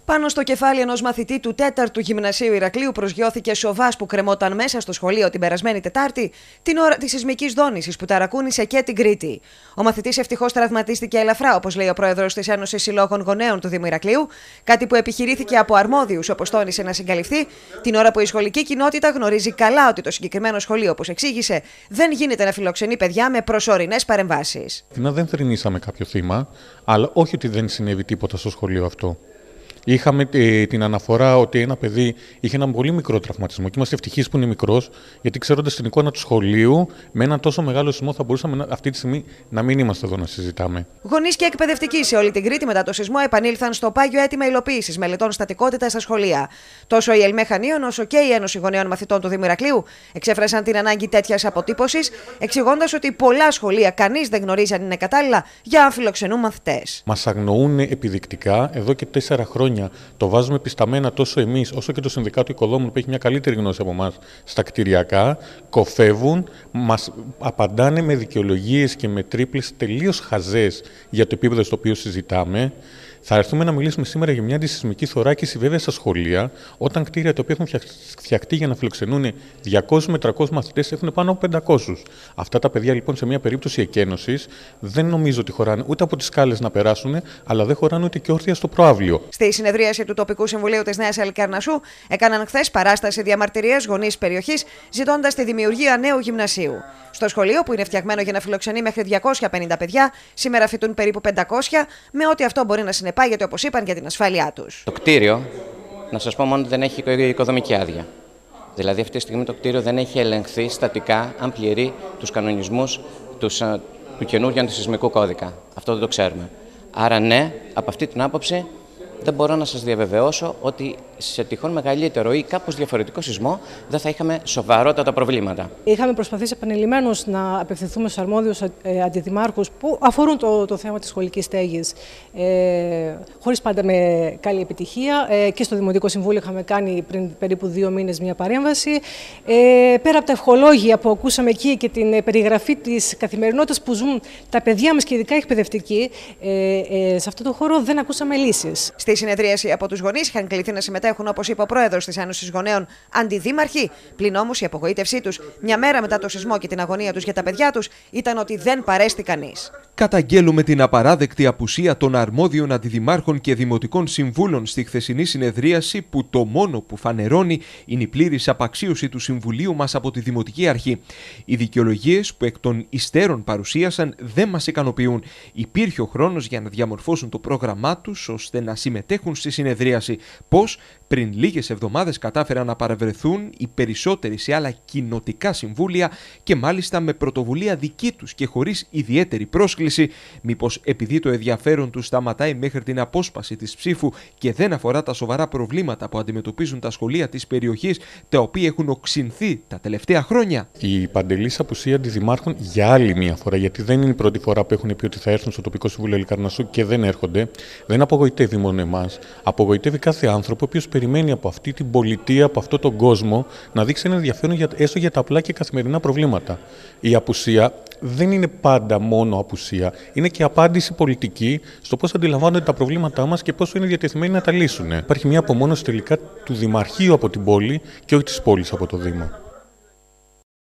Πάνω στο κεφάλι ενός μαθητή του 4ου Γυμνασίου Ηρακλείου προσγειώθηκε σοβάς που κρεμόταν μέσα στο σχολείο την περασμένη Τετάρτη, την ώρα της σεισμικής δόνησης που ταρακούνησε και την Κρήτη. Ο μαθητής ευτυχώς τραυματίστηκε ελαφρά, όπως λέει ο πρόεδρος της Ένωσης Συλλόγων Γονέων του Δήμου Ηρακλείου, κάτι που επιχειρήθηκε από αρμόδιους, όπως τόνισε, να συγκαλυφθεί, την ώρα που η σχολική κοινότητα γνωρίζει καλά ότι το συγκεκριμένο σχολείο, όπως εξήγησε, δεν γίνεται να φιλοξενεί παιδιά με προσωρινές παρεμβάσεις. Δεν θρηνήσαμε κάποιο θύμα, αλλά όχι ότι δεν συνέβη τίποτα στο σχολείο αυτό. Είχαμε την αναφορά ότι ένα παιδί είχε έναν πολύ μικρό τραυματισμό και είμαστε ευτυχείς που είναι μικρός, γιατί ξέροντας την εικόνα του σχολείου, με έναν τόσο μεγάλο σεισμό θα μπορούσαμε αυτή τη στιγμή να μην είμαστε εδώ να συζητάμε. Γονείς και εκπαιδευτικοί σε όλη την Κρήτη μετά το σεισμό επανήλθαν στο πάγιο αίτημα υλοποίησης μελετών στατικότητας στα σχολεία. Τόσο η ΕΛΜΕ Χανίων όσο και η Ένωση Γονέων Μαθητών του Δήμου Ηρακλείου εξέφρασαν την ανάγκη τέτοιας αποτύπωσης, εξηγώντας ότι πολλά σχολεία κανείς δεν γνωρίζει αν είναι κατάλληλα για να φιλοξενούν μαθητές. Μας αγνοούν επιδεικτικά εδώ και 4 χρόνια. Το βάζουμε πισταμένα τόσο εμείς όσο και το Συνδικάτο Οικοδόμων που έχει μια καλύτερη γνώση από εμάς στα κτηριακά, κοφεύουν, μας απαντάνε με δικαιολογίες και με τρίπλες τελείως χαζές για το επίπεδο στο οποίο συζητάμε. Θα έρθουμε να μιλήσουμε σήμερα για μια αντισεισμική θωράκιση βέβαια στα σχολεία, όταν κτίρια τα οποία έχουν φτιαχτεί για να φιλοξενούν 200 με 300 μαθητές έχουν πάνω από 500. Αυτά τα παιδιά λοιπόν σε μια περίπτωση εκένωσης δεν νομίζω ότι χωράνε ούτε από τις σκάλες να περάσουν, αλλά δεν χωράνε ούτε και όρθια στο προαύλιο. Στη συνεδρίαση του Τοπικού Συμβουλίου της Νέας Αλικαρνασσού έκαναν χθες παράσταση διαμαρτυρίας γονείς περιοχής, ζητώντας τη δημιουργία νέου γυμνασίου. Στο σχολείο, που είναι φτιαγμένο για να φιλοξενεί μέχρι 250 παιδιά, σήμερα φοιτούν περίπου 500, με ό,τι αυτό μπορεί να συνεπάγεται, όπως είπαν, για την ασφάλειά τους. Το κτίριο, να σας πω μόνο ότι δεν έχει οικοδομική άδεια. Δηλαδή, αυτή τη στιγμή το κτίριο δεν έχει ελεγχθεί στατικά αν πληρεί τους κανονισμούς του καινούριου αντισεισμικού κώδικα. Αυτό δεν το ξέρουμε. Άρα, ναι, από αυτή την άποψη δεν μπορώ να σας διαβεβαιώσω ότι σε τυχόν μεγαλύτερο ή κάπως διαφορετικό σεισμό δεν θα είχαμε σοβαρότατα προβλήματα. Είχαμε προσπαθήσει επανειλημμένως να απευθυνθούμε στους αρμόδιους αντιδημάρχους που αφορούν το θέμα της σχολικής στέγης, χωρίς πάντα με καλή επιτυχία. Και στο Δημοτικό Συμβούλιο είχαμε κάνει πριν περίπου 2 μήνες μια παρέμβαση. Πέρα από τα ευχολόγια που ακούσαμε εκεί και την περιγραφή της καθημερινότητας που ζουν τα παιδιά μας και ειδικά οι εκπαιδευτικοί, σε αυτό το χώρο δεν ακούσαμε λύσεις. Στη συνεδρίαση από τους γονείς είχαν κληθεί να συμμετέχουν, όπως είπε ο πρόεδρος της Ένωσης Γονέων, αντιδήμαρχοι. Πλην όμως η απογοήτευσή τους, μια μέρα μετά το σεισμό και την αγωνία τους για τα παιδιά τους, ήταν ότι δεν παρέστη κανείς. Καταγγέλουμε την απαράδεκτη απουσία των αρμόδιων αντιδημάρχων και δημοτικών συμβούλων στη χθεσινή συνεδρίαση, που το μόνο που φανερώνει είναι η πλήρης απαξίωση του Συμβουλίου μας από τη Δημοτική Αρχή. Οι δικαιολογίες που εκ των υστέρων παρουσίασαν δεν μας ικανοποιούν. Υπήρχε ο χρόνος για να διαμορφώσουν το πρόγραμμά τους ώστε να συμμετέχουν στη συνεδρίαση. Πώς πριν λίγες εβδομάδες κατάφεραν να παρευρεθούν οι περισσότεροι σε άλλα κοινοτικά συμβούλια και μάλιστα με πρωτοβουλία δική τους και χωρίς ιδιαίτερη πρόσκληση, μήπως επειδή το ενδιαφέρον τους σταματάει μέχρι την απόσπαση της ψήφου και δεν αφορά τα σοβαρά προβλήματα που αντιμετωπίζουν τα σχολεία της περιοχής, τα οποία έχουν οξυνθεί τα τελευταία χρόνια. Η παντελής απουσία αντιδημάρχων για άλλη μία φορά, γιατί δεν είναι η πρώτη φορά που έχουν πει ότι θα έρθουν στο Τοπικό Συμβούλιο Αλικαρνασσού και δεν έρχονται, δεν απογοητεύει μόνο εμάς. Απογοητεύει κάθε άνθρωπο ο οποίος περιμένει από αυτή την πολιτεία, από αυτόν τον κόσμο, να δείξει ένα ενδιαφέρον έστω για τα απλά και καθημερινά προβλήματα. Η απουσία δεν είναι πάντα μόνο απουσία. Είναι και απάντηση πολιτική στο πώς αντιλαμβάνονται τα προβλήματά μας και πόσο είναι διατεθειμένοι να τα λύσουν. Υπάρχει μια απομόνωση τελικά του Δημαρχείου από την πόλη και όχι της πόλης από το Δήμο.